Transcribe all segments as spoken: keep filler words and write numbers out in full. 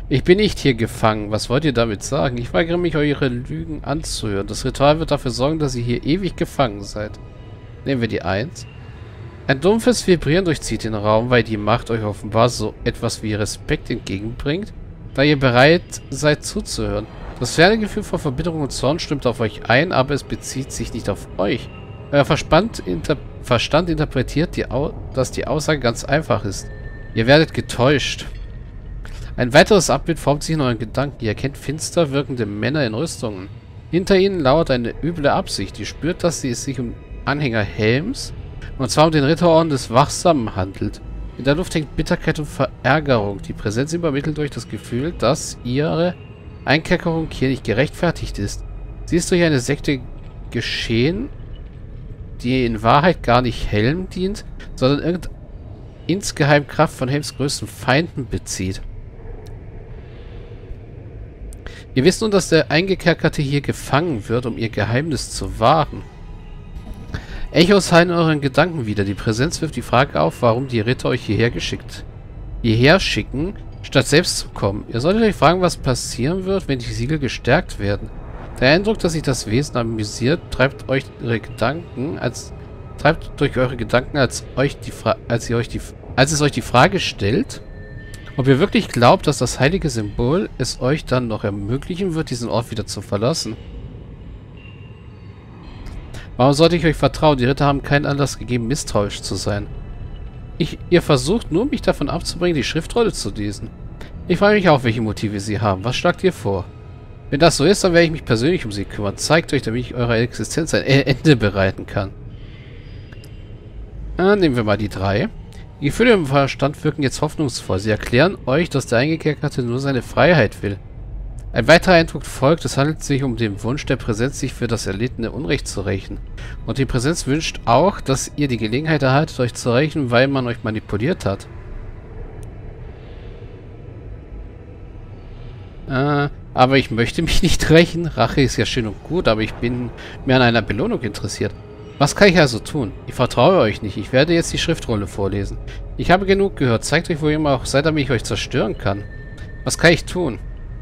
Ich bin nicht hier gefangen. Was wollt ihr damit sagen? Ich weigere mich, eure Lügen anzuhören. Das Ritual wird dafür sorgen, dass ihr hier ewig gefangen seid. Nehmen wir die eins. Ein dumpfes Vibrieren durchzieht den Raum, weil die Macht euch offenbar so etwas wie Respekt entgegenbringt, da ihr bereit seid zuzuhören. Das ferne Gefühl von Verbitterung und Zorn stimmt auf euch ein, aber es bezieht sich nicht auf euch. Euer Verstand, inter Verstand interpretiert, die dass die Aussage ganz einfach ist. Ihr werdet getäuscht. Ein weiteres Abbild formt sich in euren Gedanken. Ihr erkennt finster wirkende Männer in Rüstungen. Hinter ihnen lauert eine üble Absicht. Ihr spürt, dass es sich um Anhänger Helms, und zwar um den Ritterorden des Wachsamen handelt. In der Luft hängt Bitterkeit und Verärgerung. Die Präsenz übermittelt euch das Gefühl, dass ihre Einkerkerung hier nicht gerechtfertigt ist. Sie ist durch eine Sekte geschehen, die in Wahrheit gar nicht Helm dient, sondern irgendeine insgeheim Kraft von Helms größten Feinden bezieht. Ihr wisst nun, dass der Eingekerkerte hier gefangen wird, um ihr Geheimnis zu wahren. Echos hallen euren Gedanken wieder. Die Präsenz wirft die Frage auf, warum die Ritter euch hierher geschickt, hierher schicken, statt selbst zu kommen. Ihr solltet euch fragen, was passieren wird, wenn die Siegel gestärkt werden. Der Eindruck, dass sich das Wesen amüsiert, treibt euch ihre Gedanken, als treibt durch eure Gedanken, als euch die Fra als ihr euch die als es euch die Frage stellt, ob ihr wirklich glaubt, dass das heilige Symbol es euch dann noch ermöglichen wird, diesen Ort wieder zu verlassen. Warum sollte ich euch vertrauen? Die Ritter haben keinen Anlass gegeben, misstrauisch zu sein. Ich, ihr versucht nur, mich davon abzubringen, die Schriftrolle zu lesen. Ich frage mich auch, welche Motive sie haben. Was schlagt ihr vor? Wenn das so ist, dann werde ich mich persönlich um sie kümmern. Zeigt euch, damit ich eurer Existenz ein Ende bereiten kann. Ah, nehmen wir mal die drei. Die Gefühle im Verstand wirken jetzt hoffnungsvoll. Sie erklären euch, dass der Eingekerkerte nur seine Freiheit will. Ein weiterer Eindruck folgt. Es handelt sich um den Wunsch der Präsenz, sich für das erlittene Unrecht zu rächen. Und die Präsenz wünscht auch, dass ihr die Gelegenheit erhaltet, euch zu rächen, weil man euch manipuliert hat. Äh, aber ich möchte mich nicht rächen. Rache ist ja schön und gut, aber ich bin mehr an einer Belohnung interessiert. Was kann ich also tun? Ich vertraue euch nicht. Ich werde jetzt die Schriftrolle vorlesen. Ich habe genug gehört. Zeigt euch, wo ihr immer auch seid, damit ich euch zerstören kann. Was kann ich tun?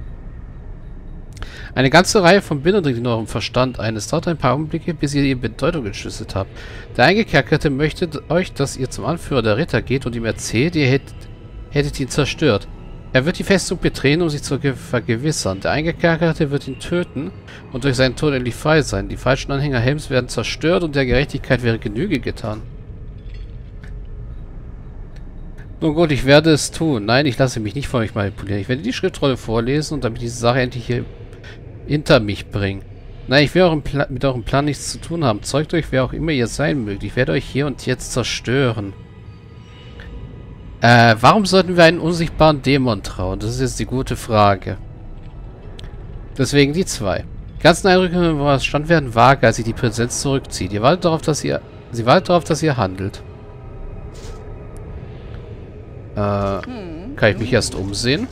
Eine ganze Reihe von Bildern dringt in eurem Verstand ein. Es dauert ein paar Augenblicke, bis ihr ihre Bedeutung entschlüsselt habt. Der Eingekerkerte möchte euch, dass ihr zum Anführer der Ritter geht und ihm erzählt, ihr hättet, hättet ihn zerstört. Er wird die Festung betreten, um sich zu vergewissern. Der Eingekerkerte wird ihn töten und durch seinen Tod endlich frei sein. Die falschen Anhänger Helms werden zerstört und der Gerechtigkeit wäre Genüge getan. Nun gut, ich werde es tun. Nein, ich lasse mich nicht von euch manipulieren. Ich werde die Schriftrolle vorlesen und damit diese Sache endlich hier hinter mich bringen. Nein, ich will eurem mit eurem Plan nichts zu tun haben. Zeugt euch, wer auch immer ihr sein mögt. Ich werde euch hier und jetzt zerstören. Äh, warum sollten wir einen unsichtbaren Dämon trauen? Das ist jetzt die gute Frage. Deswegen die zwei. Die ganzen Eindrücke im Verstand werden vage, als sie die Präsenz zurückzieht. Ihr wartet darauf, dass ihr... Sie wartet darauf, dass ihr handelt. Äh, kann ich mich erst umsehen?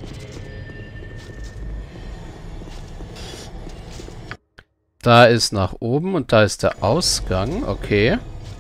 Da ist nach oben und da ist der Ausgang. Okay.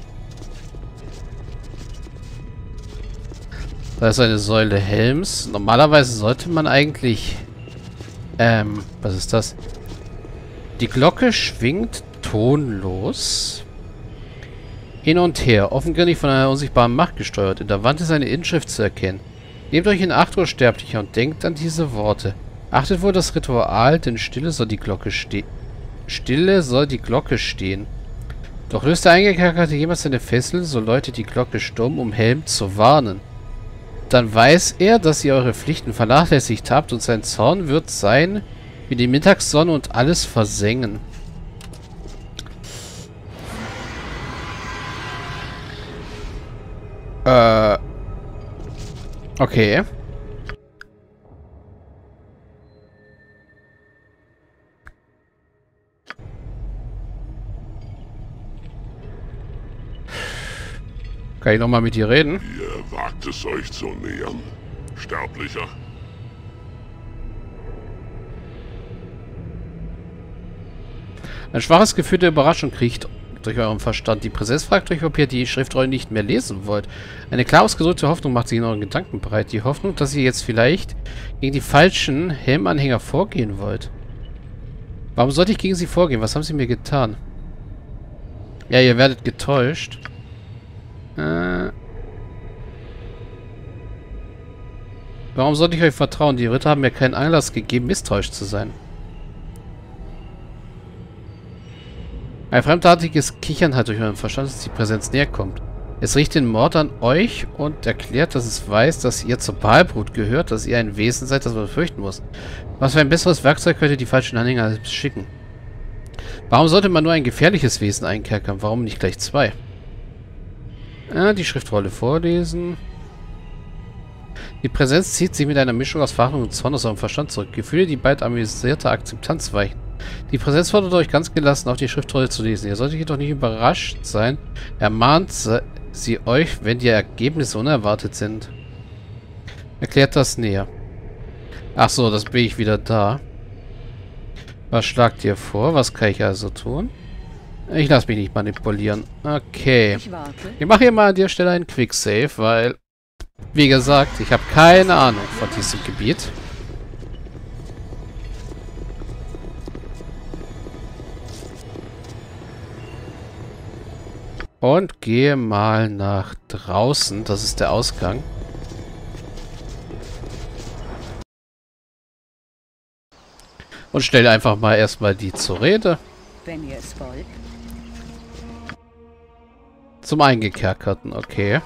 Da ist eine Säule Helms. Normalerweise sollte man eigentlich... Ähm, was ist das? Die Glocke schwingt tonlos hin und her, offenkundig von einer unsichtbaren Macht gesteuert. In der Wand ist eine Inschrift zu erkennen. Nehmt euch in Acht, Sterblicher, und denkt an diese Worte. Achtet wohl das Ritual, denn Stille soll die Glocke stehen. Stille soll die Glocke stehen. Doch löst der Eingekerkerte jemals seine Fessel, so läutet die Glocke stumm, um Helm zu warnen. Dann weiß er, dass ihr eure Pflichten vernachlässigt habt und sein Zorn wird sein wie die Mittagssonne und alles versengen. Äh. Okay. Kann ich nochmal mit dir reden? Ihr wagt es euch zu nähern, Sterblicher. Ein schwaches Gefühl der Überraschung kriecht durch euren Verstand. Die Präsenz fragt euch, ob ihr die Schriftrollen nicht mehr lesen wollt. Eine klar ausgedrückte Hoffnung macht sich in euren Gedanken breit. Die Hoffnung, dass ihr jetzt vielleicht gegen die falschen Helmanhänger vorgehen wollt. Warum sollte ich gegen sie vorgehen? Was haben sie mir getan? Ja, ihr werdet getäuscht. Äh... Warum sollte ich euch vertrauen? Die Ritter haben mir keinen Anlass gegeben, misstrauisch zu sein. Ein fremdartiges Kichern hat durch euren Verstand, dass die Präsenz näher kommt. Es riecht den Mord an euch und erklärt, dass es weiß, dass ihr zur Balbrut gehört, dass ihr ein Wesen seid, das man fürchten muss. Was für ein besseres Werkzeug könnte die falschen Anhänger schicken? Warum sollte man nur ein gefährliches Wesen einkerkern? Warum nicht gleich zwei? Ja, die Schriftrolle vorlesen. Die Präsenz zieht sich mit einer Mischung aus Verachtung und Zorn aus eurem Verstand zurück. Gefühle, die bald amüsierter Akzeptanz weichen. Die Präsenz fordert euch ganz gelassen, auch die Schriftrolle zu lesen. Ihr solltet jedoch nicht überrascht sein. Ermahnt sie euch, wenn die Ergebnisse unerwartet sind. Erklärt das näher. Ach so, das bin ich wieder da. Was schlagt ihr vor? Was kann ich also tun? Ich lasse mich nicht manipulieren. Okay. Ich mache hier mal an der Stelle einen Quicksave, weil... Wie gesagt, ich habe keine Ahnung von diesem Gebiet. Und gehe mal nach draußen. Das ist der Ausgang. Und stelle einfach mal erstmal die zur Rede. Wenn ihr es wollt. Zum Eingekerkerten, okay.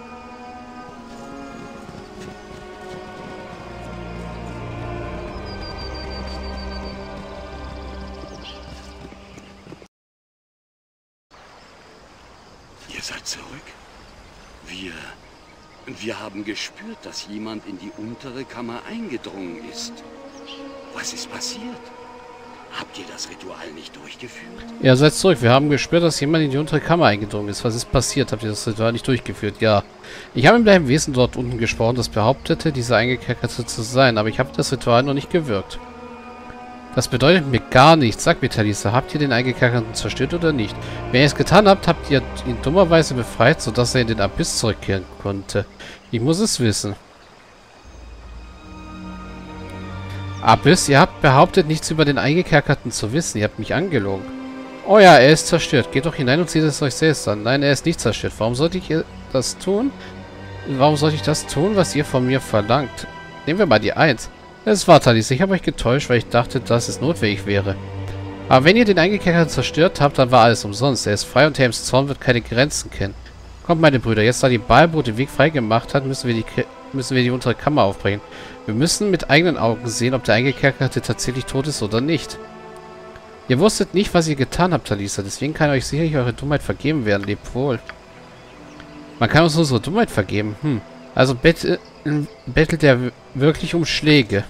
Ihr seid zurück? Wir... Wir haben gespürt, dass jemand in die untere Kammer eingedrungen ist. Was ist passiert? Habt ihr das Ritual nicht durchgeführt? Ja, seid zurück. Wir haben gespürt, dass jemand in die untere Kammer eingedrungen ist. Was ist passiert? Habt ihr das Ritual nicht durchgeführt? Ja. Ich habe mit einem Wesen dort unten gesprochen, das behauptete, dieser Eingekerkerte zu sein. Aber ich habe das Ritual noch nicht gewirkt. Das bedeutet mir gar nichts. Sagt mir, Talisa, habt ihr den Eingekerkerten zerstört oder nicht? Wenn ihr es getan habt, habt ihr ihn dummerweise befreit, sodass er in den Abyss zurückkehren konnte. Ich muss es wissen. Abyss, ihr habt behauptet, nichts über den Eingekerkerten zu wissen. Ihr habt mich angelogen. Oh ja, er ist zerstört. Geht doch hinein und seht es euch selbst an. Nein, er ist nicht zerstört. Warum sollte ich das tun? Warum sollte ich das tun, was ihr von mir verlangt? Nehmen wir mal die eins. Es war Talisa. Ich habe euch getäuscht, weil ich dachte, dass es notwendig wäre. Aber wenn ihr den Eingekerkerten zerstört habt, dann war alles umsonst. Er ist frei und Helms Zorn wird keine Grenzen kennen. Kommt, meine Brüder, jetzt da die Balbrut den Weg freigemacht hat, müssen wir die müssen wir die untere Kammer aufbrechen. Wir müssen mit eigenen Augen sehen, ob der Eingekerkerte tatsächlich tot ist oder nicht. Ihr wusstet nicht, was ihr getan habt, Talisa. Deswegen kann euch sicherlich eure Dummheit vergeben werden. Lebt wohl. Man kann uns unsere Dummheit vergeben. Hm. Also bett, bettelt er wirklich um Schläge.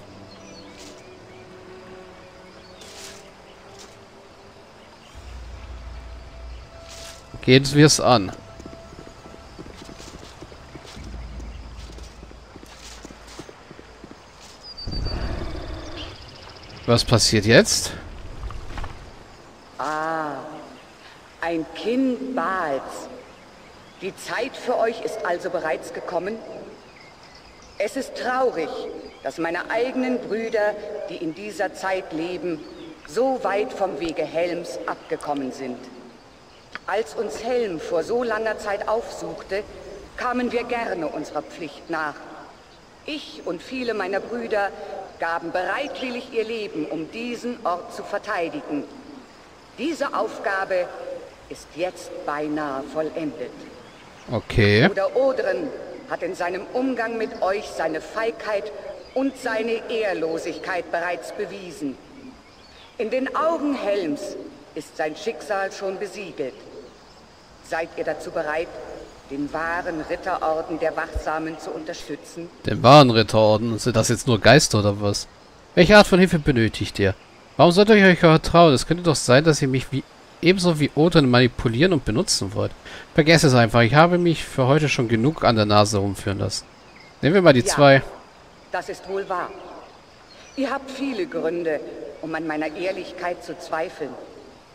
Gehen wir es an. Was passiert jetzt? Ah, ein Kind Baals. Die Zeit für euch ist also bereits gekommen? Es ist traurig, dass meine eigenen Brüder, die in dieser Zeit leben, so weit vom Wege Helms abgekommen sind. Als uns Helm vor so langer Zeit aufsuchte, kamen wir gerne unserer Pflicht nach. Ich und viele meiner Brüder gaben bereitwillig ihr Leben, um diesen Ort zu verteidigen. Diese Aufgabe ist jetzt beinahe vollendet. Okay. Bruder Odren hat in seinem Umgang mit euch seine Feigheit und seine Ehrlosigkeit bereits bewiesen. In den Augen Helms ist sein Schicksal schon besiegelt. Seid ihr dazu bereit, den wahren Ritterorden der Wachsamen zu unterstützen? Den wahren Ritterorden? Sind das jetzt nur Geister oder was? Welche Art von Hilfe benötigt ihr? Warum sollt ihr euch vertrauen? Es könnte doch sein, dass ihr mich wie ebenso wie Odin manipulieren und benutzen wollt. Vergesst es einfach. Ich habe mich für heute schon genug an der Nase rumführen lassen. Nehmen wir mal die ja, zwei. Das ist wohl wahr. Ihr habt viele Gründe, um an meiner Ehrlichkeit zu zweifeln.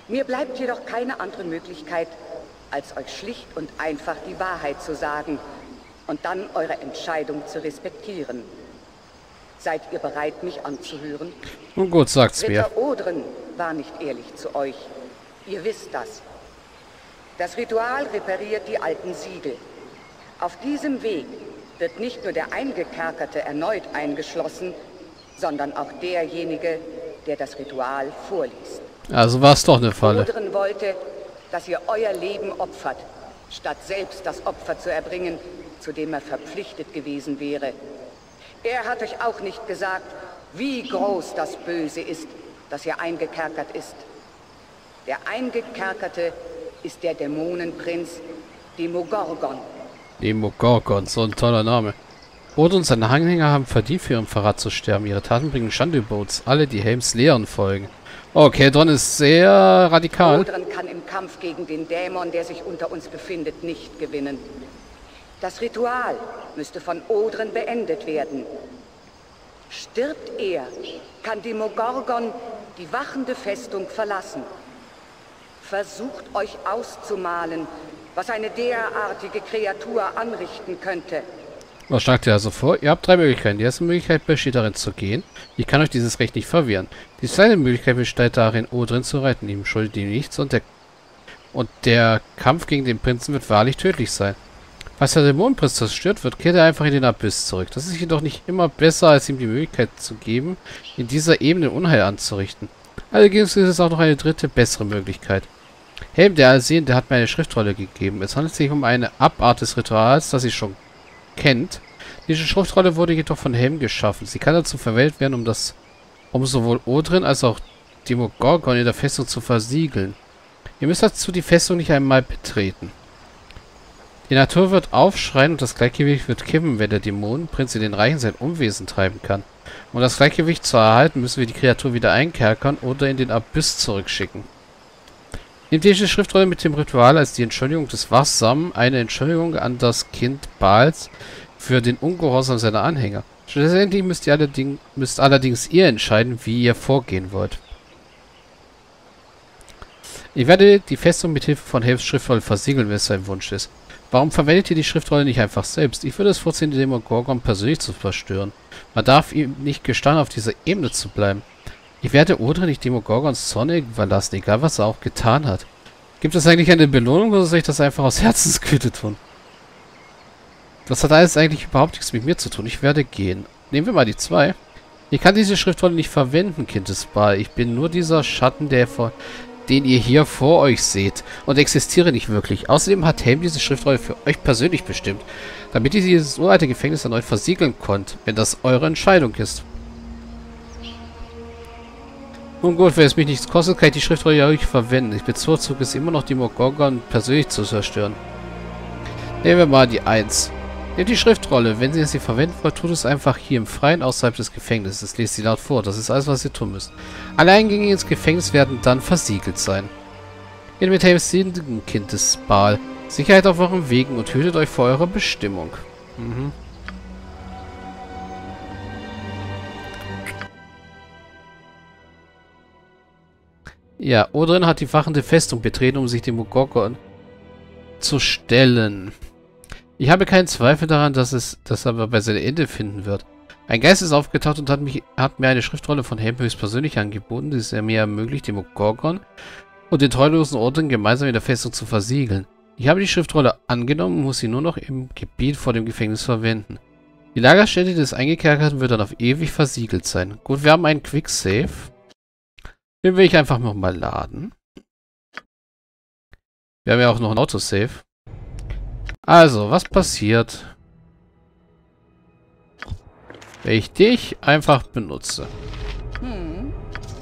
Mir bleibt jedoch keine andere Möglichkeit, als euch schlicht und einfach die Wahrheit zu sagen und dann eure Entscheidung zu respektieren. Seid ihr bereit, mich anzuhören? Nun gut, sagt's mir. Ritter Odren war nicht ehrlich zu euch. Ihr wisst das. Das Ritual repariert die alten Siegel. Auf diesem Weg wird nicht nur der Eingekerkerte erneut eingeschlossen, sondern auch derjenige, der das Ritual vorliest. Also war es doch eine Falle. Odren wollte, dass ihr euer Leben opfert, statt selbst das Opfer zu erbringen, zu dem er verpflichtet gewesen wäre. Er hat euch auch nicht gesagt, wie groß das Böse ist, das hier eingekerkert ist. Der Eingekerkerte ist der Dämonenprinz Demogorgon. Demogorgon, so ein toller Name. Odin und seine Anhänger haben verdient, für ihren Verrat zu sterben. Ihre Taten bringen Schande über uns alle, die Helms Lehren folgen. Okay, Don ist sehr radikal. Odin kann im Kampf gegen den Dämon, der sich unter uns befindet, nicht gewinnen. Das Ritual müsste von Odin beendet werden. Stirbt er, kann Demogorgon die wachende Festung verlassen. Versucht euch auszumalen, was eine derartige Kreatur anrichten könnte. Was schlagt ihr also vor? Ihr habt drei Möglichkeiten. Die erste Möglichkeit besteht darin zu gehen. Ich kann euch dieses Recht nicht verwehren. Die zweite Möglichkeit besteht darin, Odin zu retten. Ihm schuldet ihm nichts und der, und der Kampf gegen den Prinzen wird wahrlich tödlich sein. Falls der Dämonenprinz zerstört wird, kehrt er einfach in den Abyss zurück. Das ist jedoch nicht immer besser, als ihm die Möglichkeit zu geben, in dieser Ebene Unheil anzurichten. Allerdings ist es auch noch eine dritte, bessere Möglichkeit. Helm, der Allsehende, hat mir eine Schriftrolle gegeben. Es handelt sich um eine Abart des Rituals, das ihr schon kennt. Diese Schriftrolle wurde jedoch von Helm geschaffen. Sie kann dazu verwendet werden, um das, um sowohl Odin als auch Demogorgon in der Festung zu versiegeln. Ihr müsst dazu die Festung nicht einmal betreten. Die Natur wird aufschreien und das Gleichgewicht wird kippen, wenn der Dämonenprinz in den Reichen sein Unwesen treiben kann. Um das Gleichgewicht zu erhalten, müssen wir die Kreatur wieder einkerkern oder in den Abyss zurückschicken. Nehmt diese Schriftrolle mit dem Ritual als die Entschuldigung des Wachsamen, eine Entschuldigung an das Kind Baals für den Ungehorsam seiner Anhänger. Schlussendlich müsst ihr allerdings, müsst allerdings ihr entscheiden, wie ihr vorgehen wollt. Ich werde die Festung mit Hilfe von Helms Schriftrolle versiegeln, wenn es sein Wunsch ist. Warum verwendet ihr die Schriftrolle nicht einfach selbst? Ich würde es vorziehen, den Demogorgon persönlich zu zerstören. Man darf ihm nicht gestatten, auf dieser Ebene zu bleiben. Ich werde Odin nicht Demogorgons Zorn überlassen, egal was er auch getan hat. Gibt es eigentlich eine Belohnung oder soll ich das einfach aus Herzensgüte tun? Das hat alles eigentlich überhaupt nichts mit mir zu tun. Ich werde gehen. Nehmen wir mal die zwei. Ich kann diese Schriftrolle nicht verwenden, Kind des Baal. Ich bin nur dieser Schatten, der vor, den ihr hier vor euch seht. Und existiere nicht wirklich. Außerdem hat Helm diese Schriftrolle für euch persönlich bestimmt. Damit ihr dieses uralte Gefängnis erneut versiegeln könnt, wenn das eure Entscheidung ist. Nun gut, wenn es mich nichts kostet, kann ich die Schriftrolle ja ruhig verwenden. Ich bevorzuge es immer noch, die Demogorgon persönlich zu zerstören. Nehmen wir mal die eins. Nehmt die Schriftrolle. Wenn ihr sie verwenden wollt, tut es einfach hier im Freien außerhalb des Gefängnisses. Lest sie laut vor. Das ist alles, was ihr tun müsst. Alle Eingänge ins Gefängnis werden dann versiegelt sein. Geht mit Helms seligen Kind des Baal. Sicherheit auf euren Wegen und hütet euch vor eurer Bestimmung. Mhm. Ja, Odin hat die wachende Festung betreten, um sich dem Demogorgon zu stellen. Ich habe keinen Zweifel daran, dass es das aber bei seinem Ende finden wird. Ein Geist ist aufgetaucht und hat, mich, hat mir eine Schriftrolle von Helm höchstpersönlich angeboten, die es mir ermöglicht, dem Demogorgon und den treulosen Odin gemeinsam in der Festung zu versiegeln. Ich habe die Schriftrolle angenommen und muss sie nur noch im Gebiet vor dem Gefängnis verwenden. Die Lagerstätte des Eingekerkerten wird dann auf ewig versiegelt sein. Gut, wir haben einen Quick-Save. Den will ich einfach nochmal laden. Wir haben ja auch noch ein Autosave. Also, was passiert, wenn ich dich einfach benutze? Hm.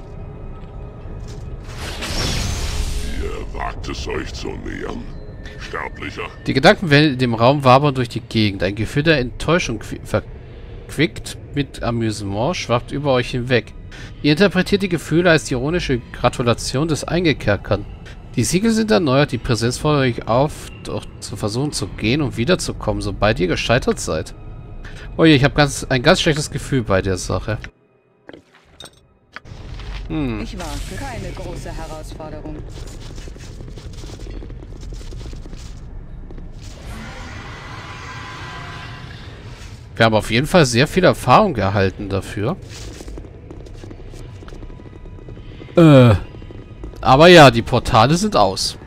Ihr wagt es euch zu nähern, Sterblicher. Die Gedankenwellen in dem Raum wabern durch die Gegend. Ein Gefühl der Enttäuschung verquickt mit Amüsement schwappt über euch hinweg. Ihr interpretiert die Gefühle als die ironische Gratulation des Eingekerkerten. Die Siegel sind erneuert, die Präsenz fordert euch auf, doch zu versuchen zu gehen und wiederzukommen, sobald ihr gescheitert seid. Oh je, ich habe ganz, ein ganz schlechtes Gefühl bei der Sache. Hm. Ich wage keine große Herausforderung. Wir haben auf jeden Fall sehr viel Erfahrung erhalten dafür. Äh. Aber ja, die Portale sind aus.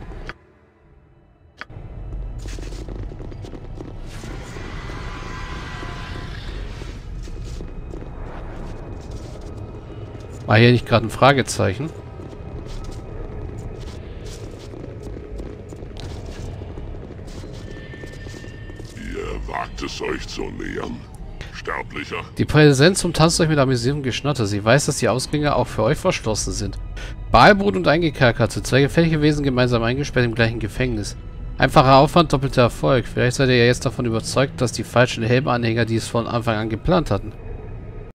War hier nicht gerade ein Fragezeichen? Ihr wagt es euch zu nähern. Sterblicher. Die Präsenz umtanzt euch mit amüsierendem Geschnatter. Sie weiß, dass die Ausgänge auch für euch verschlossen sind. Behalbrut und Eingekerkerte. Zwei gefährliche Wesen gemeinsam eingesperrt im gleichen Gefängnis. Einfacher Aufwand, doppelter Erfolg. Vielleicht seid ihr ja jetzt davon überzeugt, dass die falschen Helmanhänger dies von Anfang an geplant hatten.